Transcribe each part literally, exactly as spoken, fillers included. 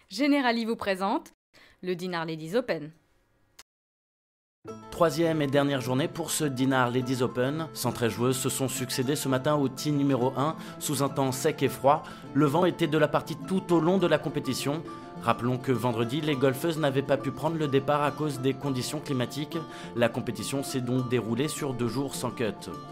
Generali vous présente le Dinard Ladies Open. Troisième et dernière journée pour ce Dinard Ladies Open. cent treize joueuses se sont succédées ce matin au tee numéro un sous un temps sec et froid. Le vent était de la partie tout au long de la compétition. Rappelons que vendredi, les golfeuses n'avaient pas pu prendre le départ à cause des conditions climatiques. La compétition s'est donc déroulée sur deux jours sans cut.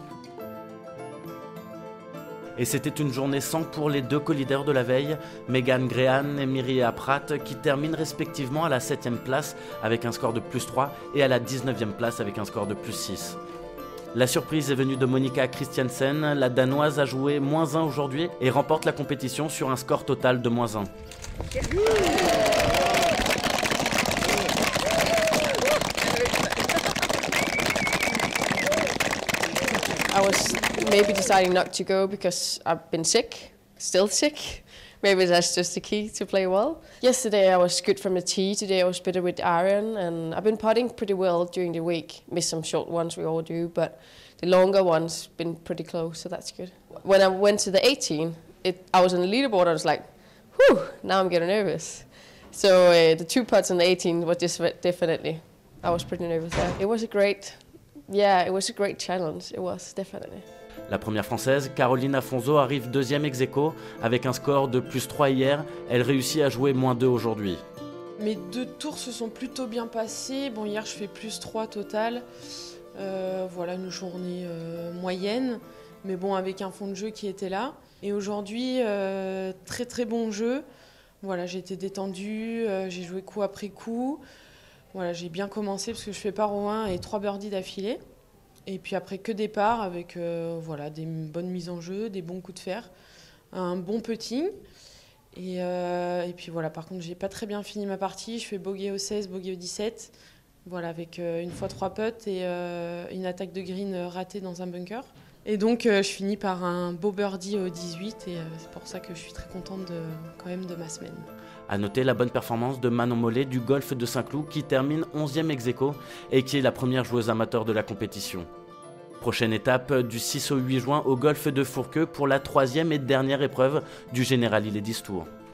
Et c'était une journée sans pour les deux co-leaders de la veille, Megan Grehan et Mireia Pratt, qui terminent respectivement à la septième place avec un score de plus trois et à la dix-neuvième place avec un score de plus six. La surprise est venue de Monica Christiansen, la Danoise a joué moins un aujourd'hui et remporte la compétition sur un score total de moins un. I was maybe deciding not to go because I've been sick, still sick. Maybe that's just the key to play well. Yesterday I was good from the tee, today I was better with iron, and I've been putting pretty well during the week. Missed some short ones, we all do, but the longer ones been pretty close, so that's good. When I went to the eighteen, it, I was on the leaderboard, I was like, whew, now I'm getting nervous. So uh, the two putts on the eighteen were just definitely, I was pretty nervous there. It was a great, yeah, it was a great challenge, it was, definitely. La première française, Caroline Afonso, arrive deuxième ex aequo avec un score de plus trois hier. Elle réussit à jouer moins deux aujourd'hui. Mes deux tours se sont plutôt bien passés. Bon, hier, je fais plus trois total. Euh, voilà, une journée euh, moyenne, mais bon, avec un fond de jeu qui était là. Et aujourd'hui, euh, très très bon jeu. Voilà, j'ai été détendue, euh, j'ai joué coup après coup. Voilà, j'ai bien commencé parce que je fais par au un et trois birdies d'affilée. Et puis après, que départ avec euh, voilà, des bonnes mises en jeu, des bons coups de fer, un bon putting. Et, euh, et puis voilà, par contre, j'ai pas très bien fini ma partie. Je fais bogey au seize, bogey au dix-sept. Voilà, avec euh, une fois trois putts et euh, une attaque de green ratée dans un bunker. Et donc, euh, je finis par un beau birdie au dix-huit. Et euh, c'est pour ça que je suis très contente de, quand même de ma semaine. A noter la bonne performance de Manon Mollet du golf de Saint-Cloud qui termine onzième ex aequo et qui est la première joueuse amateur de la compétition. Prochaine étape du six au huit juin au golf de Fourqueux pour la troisième et dernière épreuve du Generali Ladies Tour.